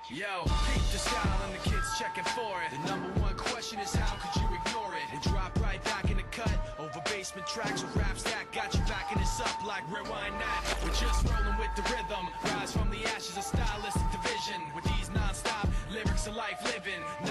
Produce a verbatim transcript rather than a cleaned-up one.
Yo, keep the style and the kids checking for it. The number one question is how could you ignore it? And drop right back in the cut over basement tracks with raps that got you backing this up like rewind that. We're just rolling with the rhythm. Rise from the ashes of stylistic division with these non-stop lyrics of life living.